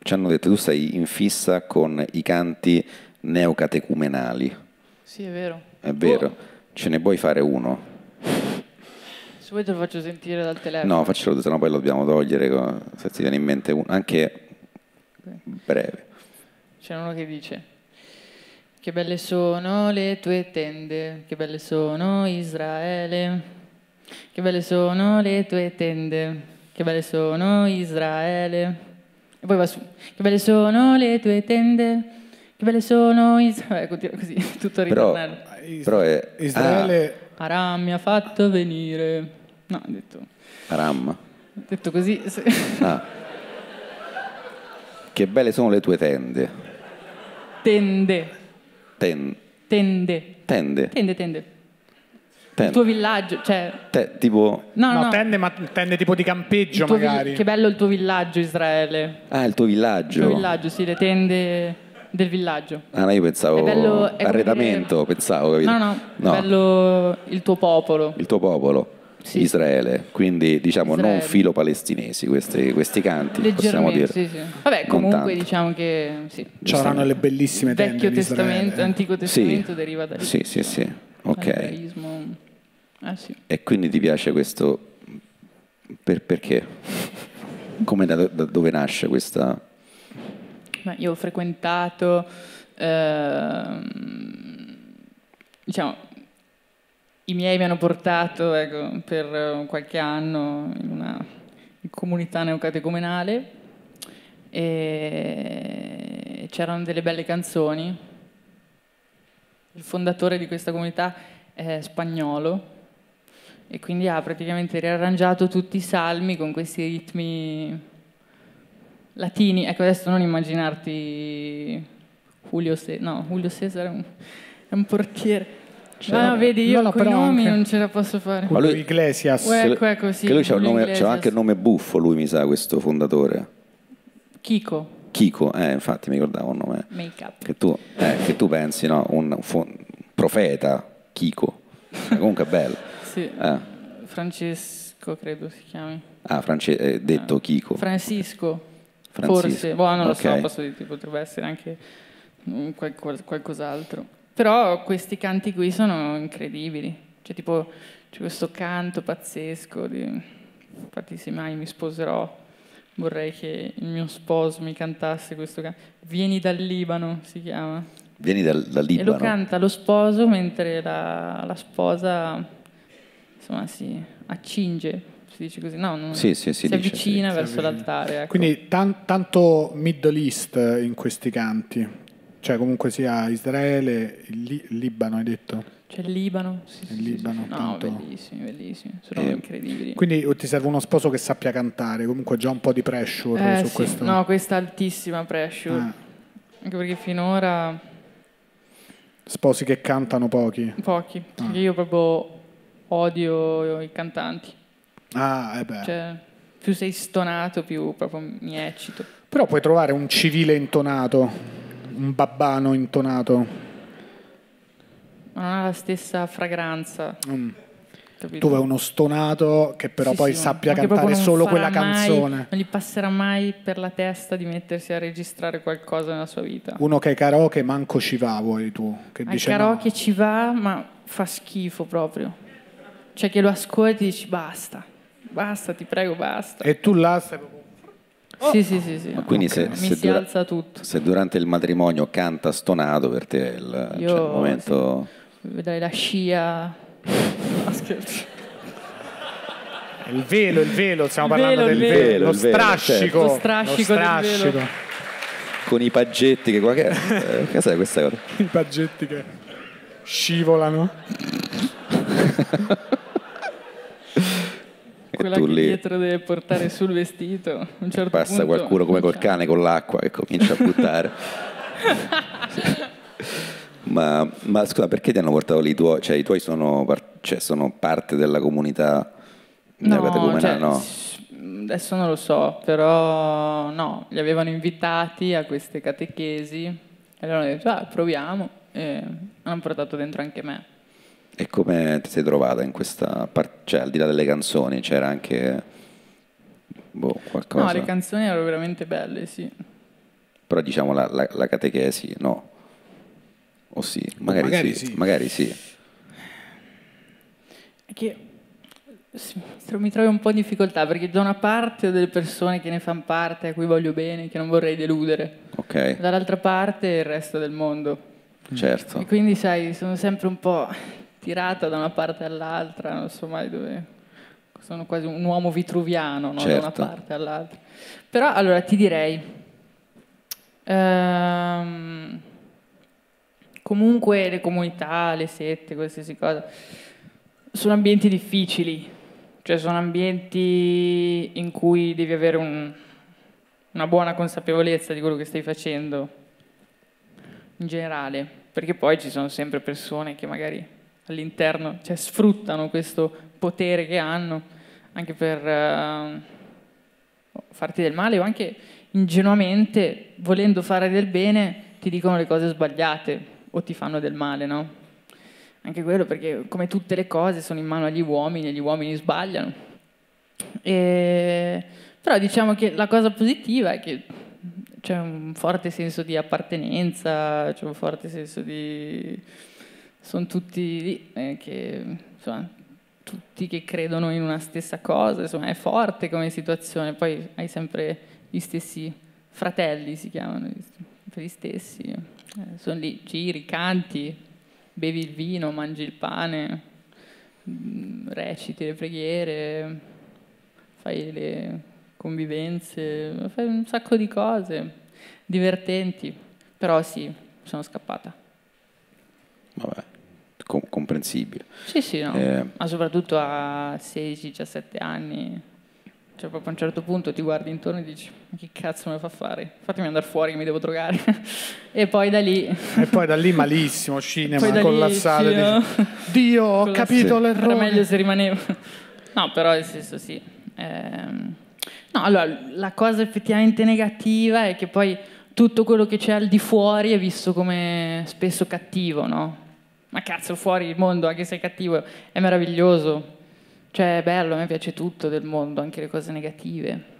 ci hanno detto tu stai in fissa con i canti neocatecumenali. Sì, è vero. È vero. Ce ne puoi fare uno? Se vuoi te lo faccio sentire dal telefono. No, faccelo, se no poi lo dobbiamo togliere, se ti viene in mente uno, anche breve. C'è uno che dice: che belle sono le tue tende, che belle sono Israele, che belle sono le tue tende, che belle sono Israele. E poi va su: che belle sono le tue tende, che belle sono Israele. Continua così, tutto il ritornello. Però è Israele... Aram mi ha fatto venire. No, ho detto... Aram. Ho detto così. Ah. Che belle sono le tue tende. Tende. Tende. Tende. Tende. Il tuo villaggio, cioè... tipo... No, tende, ma tende tipo di campeggio magari. Che bello il tuo villaggio, Israele. Ah, il tuo villaggio. Il tuo villaggio, sì, le tende del villaggio. Ah, no, io pensavo è arredamento, dire... pensavo, capito? No, è bello il tuo popolo. Il tuo popolo. Sì. Israele, quindi diciamo Israele. Non filo palestinesi questi canti, possiamo dire. Sì. Vabbè, comunque diciamo che sì. C'erano le bellissime tende. Vecchio Testamento, Antico Testamento deriva da lì. Sì. Ok. Sì. E quindi ti piace questo perché? Come da dove nasce questa? Io ho frequentato diciamo i miei mi hanno portato per qualche anno in una comunità neocatecumenale e c'erano delle belle canzoni. Il fondatore di questa comunità è spagnolo e quindi ha praticamente riarrangiato tutti i salmi con questi ritmi latini. Ecco, adesso non immaginarti Julio Cesare è un portiere. Vedi, io con i nomi non ce la posso fare. Ma lui Iglesias. Ecco, sì, che lui c'ha anche il nome buffo, lui mi sa, questo fondatore. Chico, infatti mi ricordavo un nome. Make-up. Che tu pensi, no? Un profeta, Chico. Comunque è bello. Sì. Francesco credo si chiami. Detto Chico. Francisco. Forse, non lo so, posso dire, potrebbe essere anche qualcos'altro. Però questi canti qui sono incredibili. Cioè, tipo, c'è questo canto pazzesco infatti se mai mi sposerò vorrei che il mio sposo mi cantasse questo canto. Vieni dal Libano si chiama. Vieni dal Libano. E lo canta lo sposo mentre la sposa insomma si accinge, si dice così, si avvicina verso l'altare. Ecco. Quindi tanto Middle East in questi canti. Cioè comunque sia Israele, il Libano hai detto? C'è il Libano, Libano, sì. No, bellissimi, sono incredibili. Quindi ti serve uno sposo che sappia cantare, comunque già un po' di pressure su questo. No, questa altissima pressure, anche perché finora... Sposi che cantano pochi? Pochi, perché io proprio odio i cantanti. Cioè, più sei stonato, più proprio mi eccito. Però puoi trovare un civile intonato. Un babbano intonato. Ma non ha la stessa fragranza. Tu hai uno stonato che però poi sappia cantare solo quella canzone. Non gli passerà mai per la testa di mettersi a registrare qualcosa nella sua vita. Uno che ai karaoke manco ci va, vuoi tu? Che dice karaoke ci va, ma fa schifo proprio. Cioè che lo ascolti e dici basta, ti prego, basta. E tu là stai proprio... Sì. Ma quindi si alza tutto. Se durante il matrimonio canta stonato, per te è il momento... Vedrai la scia... No, scherzo. Il velo, stiamo parlando del velo. Lo strascico. Lo strascico del velo. Con i paggetti che... Che sai questa cosa? I paggetti che scivolano. Quella che dietro deve portare sul vestito. Un certo passa qualcuno come col cane con l'acqua che comincia a buttare. Ma scusa, perché ti hanno portato lì? I tuoi sono parte della comunità neocatecumenale? No? Adesso non lo so, però no, li avevano invitati a queste catechesi e loro hanno detto proviamo e hanno portato dentro anche me. E come ti sei trovata in questa parte? Cioè, al di là delle canzoni, c'era anche qualcosa? No, le canzoni erano veramente belle, sì. Però diciamo la catechesi no. O sì, magari sì. Magari sì. È che mi trovo un po' in difficoltà, perché da una parte ho delle persone che ne fanno parte, a cui voglio bene, che non vorrei deludere. Ok. Dall'altra parte il resto del mondo. Certo. E quindi, sai, sono sempre un po' tirata da una parte all'altra, non so mai dove. Sono quasi un uomo vitruviano, no? Certo. Da una parte all'altra. Però, allora, ti direi, comunque le comunità, le sette, qualsiasi cosa, sono ambienti difficili. Cioè, sono ambienti in cui devi avere una buona consapevolezza di quello che stai facendo, in generale, perché poi ci sono sempre persone che magari all'interno, cioè, sfruttano questo potere che hanno anche per farti del male, o anche ingenuamente, volendo fare del bene, ti dicono le cose sbagliate o ti fanno del male, no? Anche quello, perché come tutte le cose sono in mano agli uomini e gli uomini sbagliano. Però diciamo che la cosa positiva è che c'è un forte senso di appartenenza, c'è un forte senso di... sono tutti lì, che, insomma, tutti che credono in una stessa cosa, insomma, è forte come situazione. Poi hai sempre gli stessi fratelli, si chiamano, gli stessi. Sono lì, giri, canti, bevi il vino, mangi il pane, reciti le preghiere, fai le convivenze, fai un sacco di cose divertenti. Però sì, sono scappata. Vabbè, comprensibile. Sì, no. Ma soprattutto a 16-17 anni. Cioè, proprio a un certo punto ti guardi intorno e dici: ma che cazzo me fa fare? Fatemi andare fuori che mi devo drogare. E poi da lì malissimo, cinema da collassato. lì, no? Dio, ho capito l'errore. Era meglio se rimanevo. No, però nel senso sì. No, allora, la cosa effettivamente negativa è che poi tutto quello che c'è al di fuori è visto come spesso cattivo, no? Ma cazzo, fuori il mondo, anche se è cattivo, è meraviglioso. Cioè, è bello, a me piace tutto del mondo, anche le cose negative.